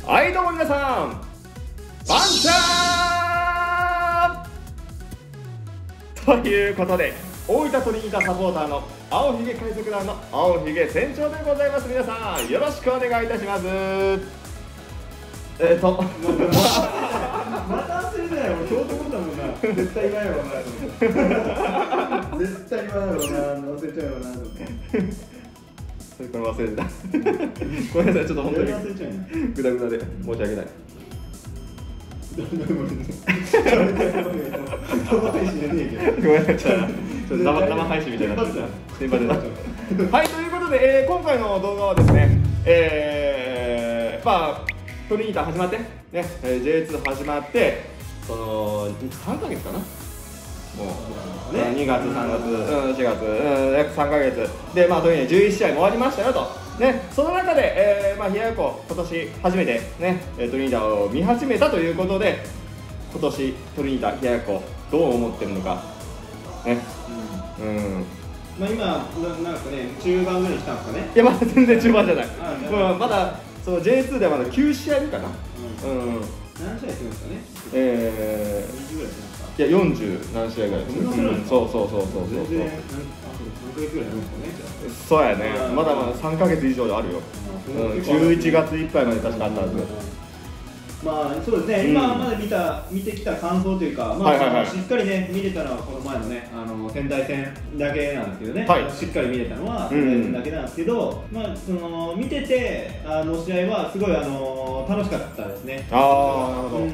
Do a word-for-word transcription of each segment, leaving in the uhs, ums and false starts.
はいどうも皆さん、バンチャーということで、大分トリニータサポーターの青ひげ海賊団の青ひげ船長でございます。皆さんよろしくお願いいたします。えっとまた忘れてないよ、俺京都ことだもんな。絶対言わんやろうなと思って。絶対言わんやろうな、忘れちゃうよなと思って。 それから忘れてた。ごめんなさい、ちょっと本当に忘れちゃうよ。 グダグダで申し訳ない。 生配信じゃねえけど。 ごめんなさい、ちょっと生生配信みたいになってた。すいません。はい、ということで、えー、今回の動画はですね、えー、まあトリニータ始まってね、えー、ジェイツー 始まってそのさんかげつかな。もう、ね、にがつ、さんがつ、うん、しがつ、うん、約さんかげつで、まあ、とにかくじゅういち試合も終わりましたよと、ね、その中で、えーまあ、冷ややっこ、今年初めて、ね、トリニータを見始めたということで、今年トリニータ、冷ややっこ、どう思ってるのか、ね、うん、うん、 まあ今、ななんかね、中盤ぐらいに来たんですかね。 いや、まだ全然中盤じゃない、 あうん、まだその ジェイツー ではまだきゅう試合目かな、うん、うん、 何試合するんですかね。 えー、 にじゅうぐらいするんですか。 いや、よんじゅう何試合ぐらいです、うん、そうそうそうそうそうそう。 全然、あとさんかげつぐらいあるんですかね。 そうやね、まだまださんかげつ以上あるよ、うん、じゅういちがついっぱいまで確かあったはず。 まあそうですね、 うん、 今まで見た見てきた感想というか、まあ、はいはいはい、しっかりね見れたのはこの前のねあの仙台戦だけなんですけどね、はい、しっかり見れたのは仙台戦だけなんですけど、うん、まあその見ててあの試合はすごいあの楽しかったですね。 ああ、なるほど。 うん、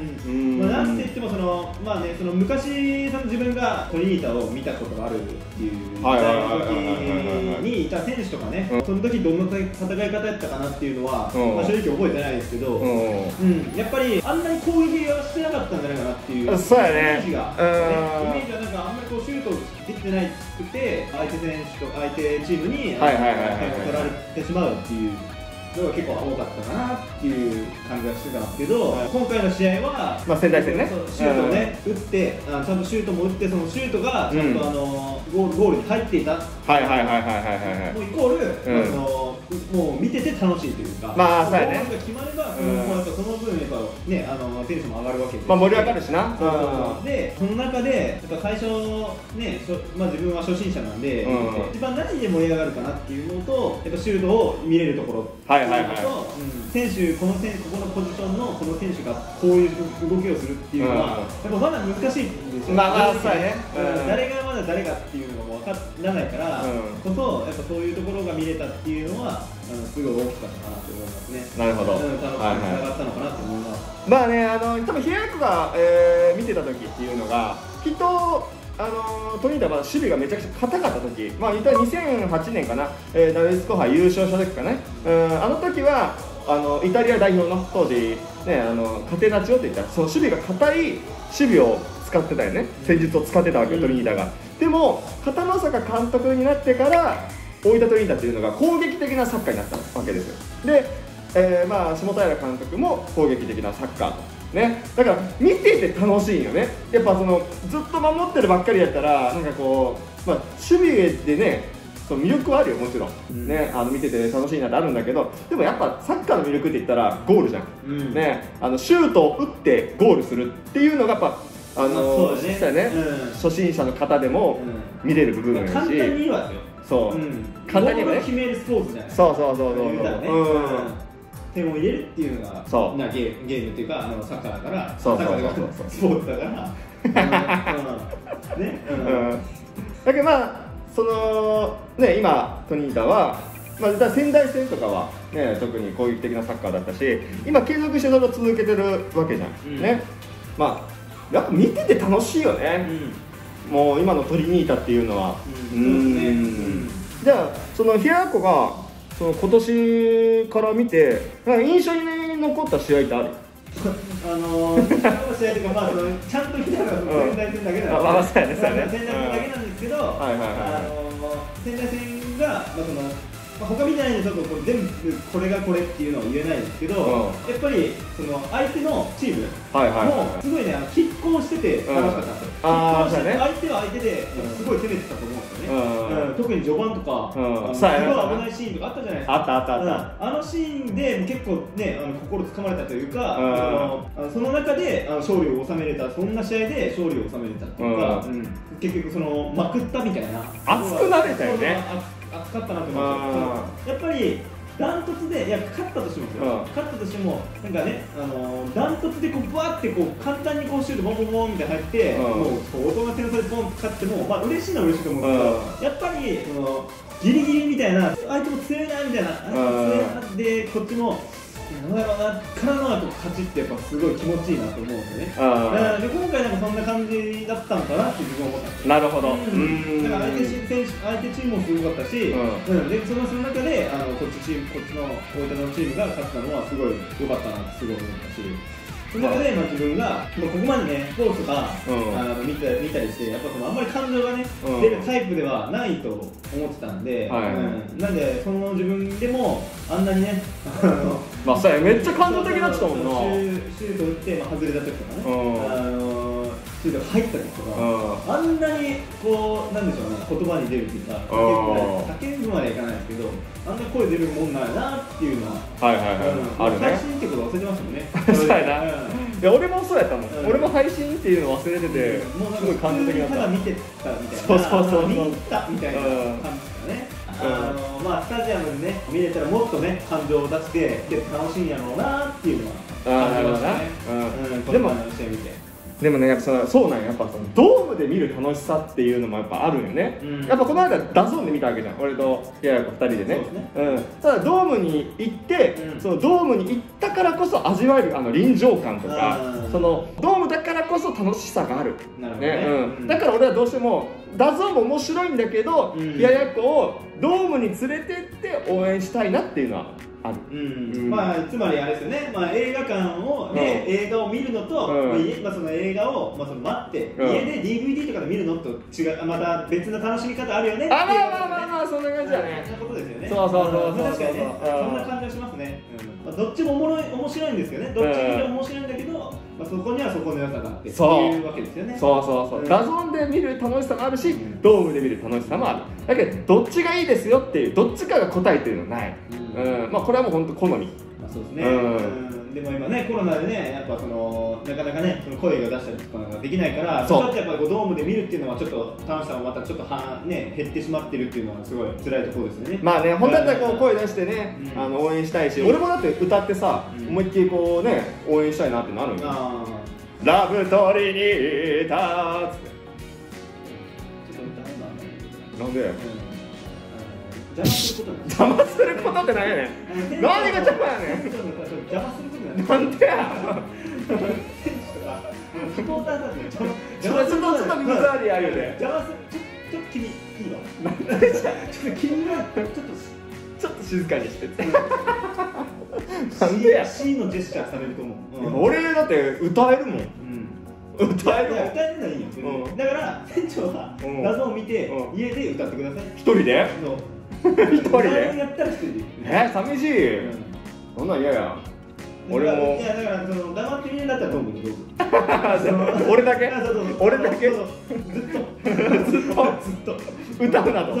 まあ、なんて言ってもそのまあねその昔その自分がトリニータを見たことがあるっていう時代の時にいた選手とかね、うん、その時どんな戦い方やったかなっていうのは、うん、まあ正直覚えてないですけど、うん、うん、やっぱりあんなに攻撃はしてなかったんじゃないかなっていうイメージが、ね、イメージはなんかあんまりこうシュートできてないくて相手選手と相手チームに点を取られてしまうっていうのが結構多かったかなっていう感じがしてたんですけど、はい、今回の試合は、 まあ、仙台戦ねシュートをね、うん、打ってあのちゃんとシュートも打ってそのシュートがちゃんとあの、うん、ゴールゴールに入っていた、はいはいはいはいはいはい、もうイコール、うん、あのもう見てて楽しいというか、 まあそうやね、 ゴールが決まれば、うん、もうやっぱその分やっぱねあのテンションも上がるわけで、 まあ盛り上がるしな、 うん、でその中でやっぱ最初ねまあ自分は初心者なんで、うん、一番何で盛り上がるかなっていうのとやっぱシュートを見れるところ、はいはいはい、うん、選手この選手ここのポジションのこの選手がこういう動きをするっていうのは、うん、やっぱまだ難しいんですよ。 まあまあそうやね、 うん、誰がまだ誰かっていうのが分からないから、うん、こそやっぱそういうところが見れたっていうのはあのすごい大きかったかなと思いますね。 なるほど。 楽しくつながったのかなと思います。 まあね、あの多分平役が、えー、見てた時っていうのがきっとあのトリニータは守備がめちゃくちゃ硬かった時、まあ言ったらにせんはちねんかな、えー、ダビスコ杯優勝した時かね、うん、あの時はあのイタリア代表の当時ねあのカテナチオって言ったらその守備が硬い守備を使ってたよね、戦術を使ってたわけよ、うん、トリニータが。でも片野坂監督になってから大分トリニータっていうのが攻撃的なサッカーになったわけですよ。で、えー、まあ下平監督も攻撃的なサッカーと。ね、だから見てて楽しいよね。やっぱそのずっと守ってるばっかりやったらなんかこう、まあ、守備でねその魅力はあるよもちろん、うん、ね、あの見てて楽しいなってあるんだけどでもやっぱサッカーの魅力って言ったらゴールじゃん、うん、ね、あのシュートを打ってゴールするっていうのがやっぱあのー、実際ね、うん、初心者の方でも見れる部分があるし、 簡単に言うわよ。 そう、うん、簡単に言えばね決めるスポーツじゃない。 そうそうそうそうそう、 点を入れるっていうのがそうなゲー、ゲームっていうかあのサッカーだからそうそうそうそうスポーツだからうん、ね、うん、 だけどまあそのね今トニータは、まあ、仙台戦とかは、ね、特に攻撃的なサッカーだったし今継続してそれを続けてるわけじゃん、うん、ね、まあやっぱ見てて楽しいよね、うん、もう今のトリニータっていうのは、うん、うんね、うん、じゃあその平子がその今年から見て印象に残った試合ってある？ あのー、試合というか、まあ、そのちゃんと見たのは仙台戦だけなんですけど、 まあ、そうやね、そうやね、 仙台戦だけなんですけど、仙台戦が、まあ、そのまあ、他みたいにちょっとこう全部これがこれっていうのは言えないんですけど、うん、やっぱりその相手のチームもすごいね、拮抗してて楽しかったんですよ。拮抗してて相手は相手ですごい攻めてたと思うんですよね。うんうん、特に序盤とか、うん、すごい危ないシーンとかあったじゃないですか。 あったあったあった。 うん、あのシーンで結構ね、あの心つかまれたというか、うん、あのその中であの勝利を収めれた、そんな試合で勝利を収めれたっていうか、うんうん、結局そのまくったみたいな。 熱くなれたよね。 熱かったなと思ってやっぱりダントツで、いや勝ったとしてもですよ、うん、勝ったとしてもなんかね、あのー、ダントツでこうバーってこう簡単にこうシュートボンボンボンみたいな入って、うん、もう大人の点差でボンって勝っても、まあ嬉しいのは嬉しいと思うんですけど、うん、やっぱりそのギリギリみたいな、相手も強いなみたいな、相手も強いなでこっちもなんだろうなからの勝ちってやっぱすごい気持ちいいなと思うんですよね。で今回なんかそんな感じだったのかなって自分は思ったんですよ。 なるほど。 うん、だから相手選手、相手チームもすごかったし、うん、でそのその中であのこっちチームこっちの大分のチームが勝ったのはすごい良かったなってすごい思ったし。その中で、まあ、自分がここまでね、スポーツとか、うん、あの見た見たりして、やっぱそのあんまり感情がね、うん、出るタイプではないと思ってたんで、はい、うん、なんで、その自分でもあんなにね、 まあ、それめっちゃ感動的になってたもんな。 シュート打って、まあ、外れた時とかね、うん、あのシュートが入った時とか、うん、あんなにこう、なんでしょうね、言葉に出るっていうか、叫ぶまではいかないですけど、あんな声出るもんなんやなっていうのは、 はいはいはい、 うん、あるね。配信ってこと忘れてましたもんね。 そうやな。いや俺もそうやったもん、うん、俺も配信っていうの忘れてて、うん、もうすごい感動的だった。 ただ見てたみたいな、 そうそうそうそう、 見たみたいな感じですかね。うん、あのまあスタジアムでね見れたらもっとね感情を出してで楽しいんやろうなっていうのは感じましたね。うん、でも試合見て。 でもね、やっぱそのそうなんや、やっぱそのドームで見る楽しさっていうのもやっぱあるよね、うん、やっぱこの間ダゾーンで見たわけじゃん、俺とややこふたりでね、ね、うん、ただドームに行って、うん、そのドームに行ったからこそ味わえるあの臨場感とか、そのドームだからこそ楽しさがある、 なるほどね、ね、 うん、だから俺はどうしてもダゾーンも面白いんだけど、うん、ややこをドームに連れてって応援したいなっていうのはある、 うんうん、まあつまりあれですよね、まあ、映画館をで、うん、映画を見るのと、うん、まあ、その映画を、まあ、その待って、うん、家で ディーブイディー とかで見るのと違う、また別の楽しみ方あるよねっていう、 あ、まあまあまあまあそんな感じだね、 そんなことですよね。 そうそうそうそう、 確かにね、そんな感じがしますね、うん、まあ、どっちもおもろい面白いんですけどね、どっちも面白いんだけど、まあ、そこにはそこの良さがあってっていうわけですよね。 そうそうそう、うん、ダゾーンで見る楽しさもあるし、うん、ドームで見る楽しさもある。だけどどっちがいいですよっていう、どっちかが答えてるのない、うん、うん、まあこれはもう本当好み。 まあそうですね、うん、でも今ねコロナでねやっぱそのなかなかねその声が出したりとかができないから、そうやってやっぱりドームで見るっていうのはちょっと楽しさもまたちょっとは、ね、減ってしまってるっていうのはすごい辛いところですよね。 まあね、本当だったらこう声出してね、うん、あの応援したいし、うん、俺もだって歌ってさ、うん、思いっきりこうね応援したいなってなるんよ。ラブトリニーターっつってちょっと歌うな。なんで、うん、 邪魔すること邪魔することって何やねん。何が邪魔やねん。 邪魔することなんでや。 サポーターだってちょっとちょっとちょっと水ありあるよね。 邪魔する、ちょっと君いいの。ちょっと君がちょっとちょっと静かにして。なんでや。 C のジェスチャーされると思う。俺だって歌えるもん。歌える。 歌えるのはいいよ。だから店長は画像を見て家で歌ってください。 一人で？一人で？ やったら一人で。 え、寂しい。そんなん嫌や。俺も。 いやだからその黙って見るんだったらどうぞどうぞ。 俺だけ？俺だけ？ずっとずっとずっと歌うなと。 そう。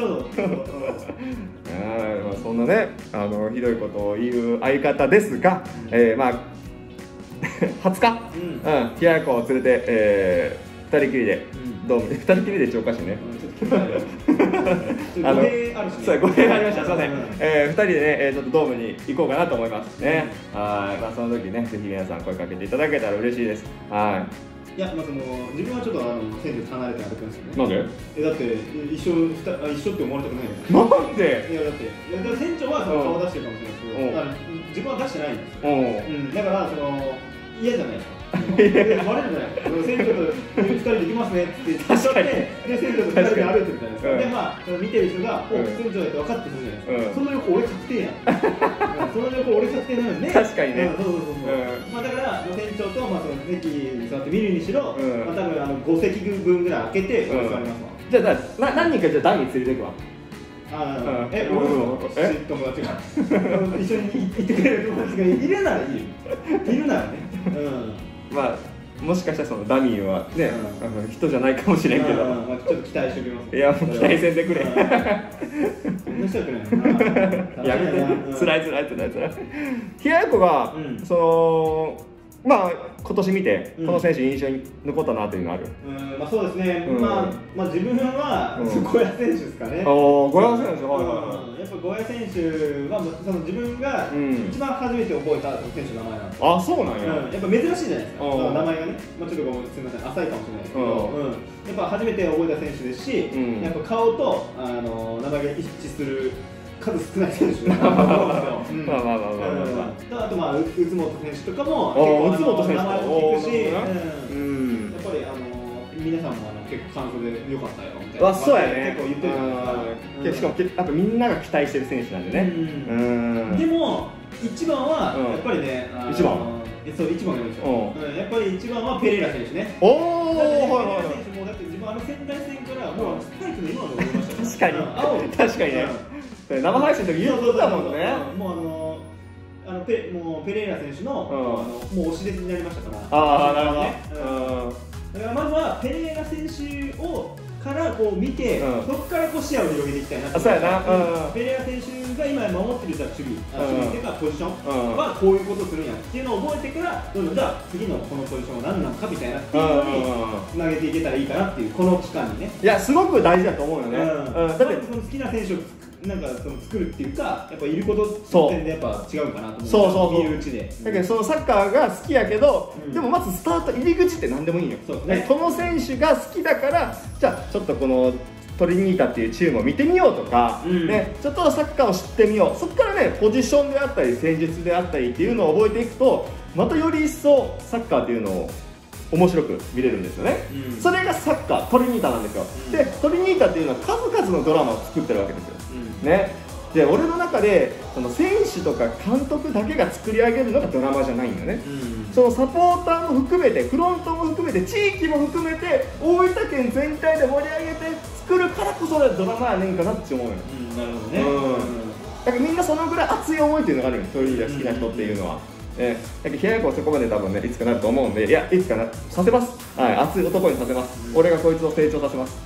ああ、そんなね、あのひどいことを言う相方ですが、えまあはつか、うん、冷ややこを連れて、えー、ふたりきりで、うん、ドームでふたりきりでちょっとおかしいね。 あの、そう語弊ありました。すみません。えー、ふたりでね、えー、ちょっとドームに行こうかなと思いますね。はい、まあその時ね、ぜひ皆さん声かけていただけたら嬉しいです。はい。 いや、まあその自分はちょっとあの選手離れて歩くんですよね。 なんで？ えだって一緒一緒って思われたくないです。 なんで？ いやだっていやだから船長はその顔出してるかもしれないですけど、自分は出してないんですよ。うん。だからその嫌じゃないですか。バレるじゃない。船長とふたりで行きますねって言って、で船長とふたりで歩いてるじゃないですか。でまあ見てる人がお船長だって分かってるじゃないですか。その横俺確定やん。その横俺確定なのね。 確かにね。 そうそうそうそう。まあだから船長とまあその席に座って見るにしろ、まあ多分あのご席分ぐらい開けて座りますわ。 じゃあな何人かじゃあ台に連れていくわ。 あえ、俺の友達が一緒に行ってくれる友達がいるならいいよ。いるならね。 うん。まあもしかしたらそのダミーはね、うん、人じゃないかもしれんけど、 まあ、ちょっと期待しておきます。 いやもう期待せんでくれ。 そんな人はくれない。 やめて、つらいつらいつらいつらい。冷ややっこが、うん、そのまあ今年見て、うん、この選手印象に残ったなというのある。 うん、まあそうですね。うん、まあまあ自分はゴヤ選手ですかね。 おお、ゴヤ選手、はいはいはい。 やっぱゴヤ選手はその自分が一番初めて覚えた選手の名前なんです。 あ、そうなんや。 やっぱ珍しいじゃないですか。名前がね、まあちょっとごめんすみません浅いかもしれないですけど、うん、やっぱ初めて覚えた選手ですし、やっぱ顔とあの名前が一致する。数少ない選手だと思うんですよ。まあまあまあまあまあ。あとまあ宇都本選手とかも結構名前も聞くし、やっぱりあの皆さんも結構感想で良かったよみたいな。 そうやね。 結構言ってるじゃないですか。 しかもやっぱみんなが期待してる選手なんでね。 でも一番はやっぱりね。 一番。 そう一番がいいでしょ。やっぱり一番はペレイラ選手ね。 おお。 ペレイラ選手もだって自分あの仙台戦からもうスパイクの今の思いました。 確かに。確かにね。生配信の時言ってたもんね。 もうあのあのペもうペレイラ選手の、うん、あのもう推し弟子になりましたから。 ああなるほどね。 だからまずはペレイラ選手をからこう見て、うん、そこからこう視野を広げていきたいなと。 そうやな。 うん、ペレイラ選手が今守ってるじゃ守備、守備っていうかポジションはこういうことをするんやっていうのを覚えてからどんどんじゃあ次のこのポジションは何なのかみたいなっていうのにつなげていけたらいいかなっていうこの期間にね。 いやすごく大事だと思うよね。 うん、だってその好きな選手をなんかその作るっていうかやっぱいること点でやっぱ違うかなと思う。 そうそうそう。 見るうちで。 だけどそのサッカーが好きやけど、うん、でもまずスタート入り口って何でもいいよ。そうね。この選手が好きだからじゃあちょっとこのトリニータっていうチームを見てみようとか、うん、ね、ちょっとサッカーを知ってみよう。そこからねポジションであったり戦術であったりっていうのを覚えていくとまたより一層サッカーっていうのを面白く見れるんですよね、うん、それがサッカートリニータなんですよ、うん、でトリニータっていうのは数々のドラマを作ってるわけですよ、うん、ね。で俺の中でその選手とか監督だけが作り上げるのがドラマじゃないんだよね、うん、そのサポーターも含めてフロントも含めて地域も含めて大分県全体で盛り上げて作るからこそドラマやねんかなって思うよ、 うん、なるほどね、 うん、だからみんなそのぐらい熱い思いっていうのがあるよトリニータ好きな人っていうのは、えー、だけど冷ややっこはそこまで多分ねいつかなると思うんでいやいつかなさせます、はい、熱い男にさせます、うん、俺がこいつを成長させます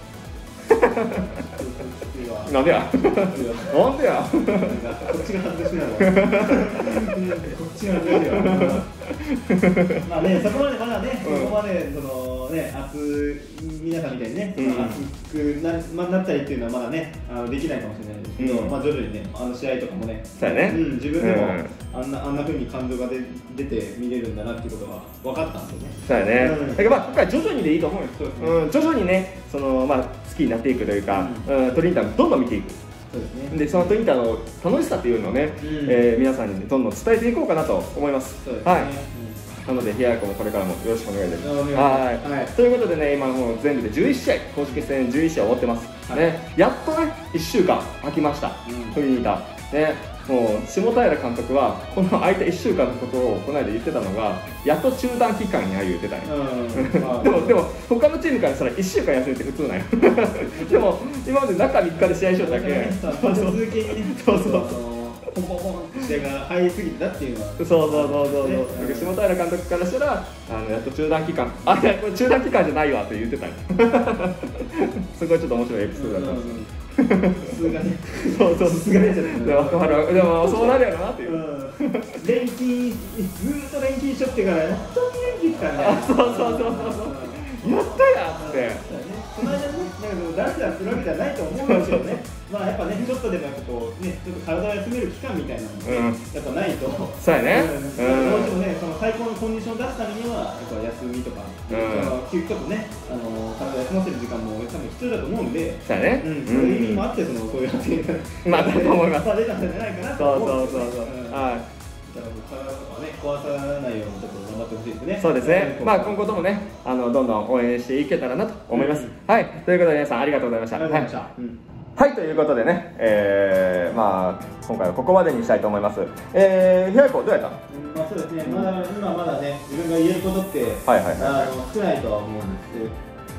なんでやなんでやこっちが恥ずかしいなこっちが恥ずかしいわまあね、そこまでまだね、うん、そこまでそのね、熱皆さんみたいにね、うん、熱くな、ま、なったりっていうのはまだね、あのできないかもしれないですけど、うん、まあ徐々にね、あの試合とかもね、 そうやね、 うん、自分でも、うん、あんなあんな風に感情が出出て見れるんだなっていうことが分かったんですよね。 そうやね。うん、だからまあ今回徐々にでいいと思うんです。そうですね。うん、徐々にね、そのまあ好きになっていくというか、うん、うん、トリニータをどんどん見ていく。そうですね。でそのトリニータの楽しさっていうのをね、うん、えー、皆さんに、ね、どんどん伝えていこうかなと思います。そうですね。はい。なので、冷ややっこもこれからもよろしくお願いします。はい、はい、ということでね、今もう全部でじゅういち試合、公式戦じゅういち試合終わってます。はい、ね、やっとね、いっしゅうかん空きました、うん、トリニータ。ね、もう下平監督は、この空いたいっしゅうかんのことをこの間言ってたのが、やっと中断期間にあ言ってたんよ。でも、でも他のチームからしたらいっしゅうかん休みって普通なんよ。でも、今まで中みっかで試合しようだけ。 続けにね。そうそうそう。ポンポンポンって試合が入りすぎてたっていうのはそうそうそうそうそう、ね、下平監督からしたらあのやっと中断期間あいやこれ中断期間じゃないわって言ってたんそこはちょっと面白いエピソードだったんですよ。さすがにそうそうさすがにでもでもそうなるやろなっていう、うん、 連勤ずーっと連勤しとってからやっと連勤したんだよ。 そうそうそうそうやったやっつって、 この間ね、ダンスはするわけじゃないと思うんですけどね、まあやっぱね、ちょっとでもやっぱこうね、ちょっと体を休める期間みたいなのも、ね、うん、やっぱないと、 そうやね、 うん、どうしてもね、その最高のコンディションを出すためには、やっぱ休みとか、うん、ちょっとね、あの体を休ませる時間も多分必要だと思うんで、 そうやね、 うん、そういう意味もあって、そのそういう発言が、 まあ、だと思います。 出たんじゃないかなと思うんですよ。そうそうそうそう。はい。体とかね、壊さないようにちょっと頑張ってほしいですね。 そうですね。まあ今後ともね、あのどんどん応援していけたらなと思います。うん、はい。ということで皆さんありがとうございました。ありがとうございました。はい、うんはい、ということでね、えー、まあ今回はここまでにしたいと思います。えー、ひやこどうやった？うん、 まあそうですね。まだ今まだね、自分が言えることって、はいはいはい、あの少ないとは思うんです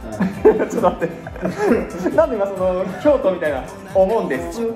ちょっと待ってなんで今その京都みたいな「思うんです」って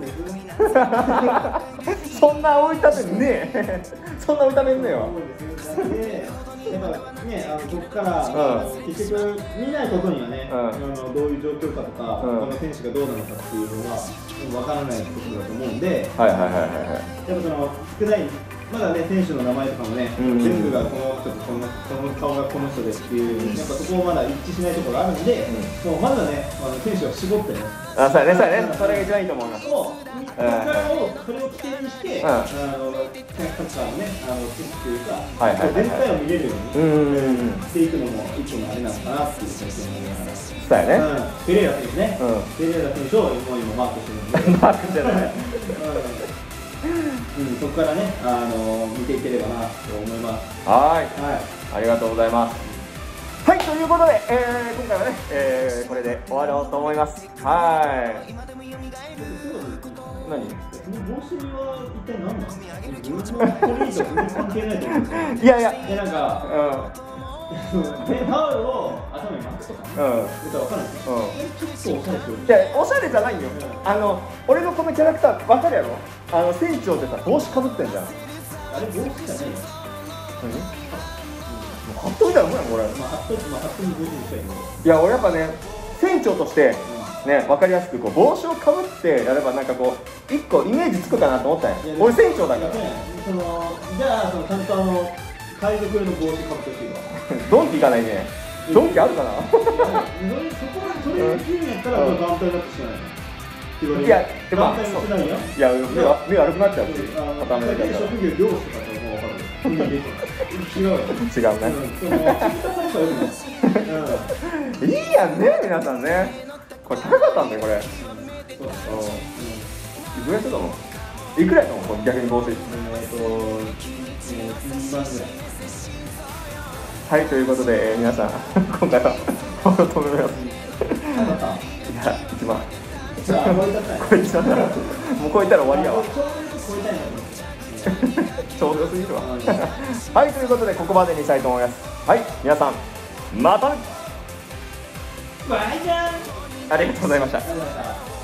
そんな置いたてねえそんな置いたてんねえわやっぱね、あのここから、うん、結局見ないことにはね、うん、あのどういう状況かとか、うん、この選手がどうなのかっていうのは分からないことだと思うんで、はいはいはいはい、やっぱその少ないまだね選手の名前とかもね、うんうん、全部がこの人とこのこの顔がこの人でっていう、うん、やっぱそこをまだ一致しないところがあるんで、うん、もうまずはね、あの選手を絞ってね、 あ、そうやね、そうやね、それが一番いいと思います。 ここからをそれを起点にして、うん、あのサッカーのね、あのチェックというか、はいはいはいはい、全体を見れるようにしていくのも一個のあれなのかなっていう選手になりながら。 そうやね。うん、 ペレイラ選手ね、うん、ペレイラ選手を今マークしてるんで。マークしてるね。うん、そこからね、あの見ていければなと思います。 はい、はい、ありがとうございます。はい、ということで、えー、今回はね、えー、これで終わろうと思います。はい。何？ その帽子は一体何なの？自分のストリート関係ないと思うんですよ。 いやいや、 えなんか、うん、タオルを頭に巻くとか、うん、言ったら分かんないですよ。うん、ちょっとおしゃれですよ。 いや、おしゃれじゃないよ。あの、俺のこのキャラクター分かるやろ？あの船長ってさ、帽子かぶってんじゃん。 あれ帽子じゃないよ。 何？ハットみたいなもんやんこれ。 まあハット、まあハットに帽子にしたいけど。 いや、俺やっぱね、船長として。ね、分かりやすくこう帽子をかぶってやればなんかこう一個イメージつくかなと思ったんや。俺船長だから。 そのじゃあそのちゃんとあの海賊の帽子かぶってほしいわ。 ドンキ行かないね。ドンキあるかな。 そこそれを言うんやったら俺団体になってしまう。 いやでも団体もしないや。 いや目が目悪くなっちゃうし。 固められたら。職業漁師とかってもう分かる。違うよ。 違うね。いいやんね皆さんね。これ高かったんだよこれ。そう。いくらしてたの？いくらやったの？これ逆に帽子。えっと、万ぐらい。はい、ということで、えー、皆さん今回はこの止めます。いや、いちまん。 じゃあ超えたった。 超えた。もう超えたら終わりやわ。ちょうどよすぎるわ。はい、ということでここまでにしたいと思います。はい、皆さんまたね。 バイバイ。 ありがとうございました。 ありがとうございました。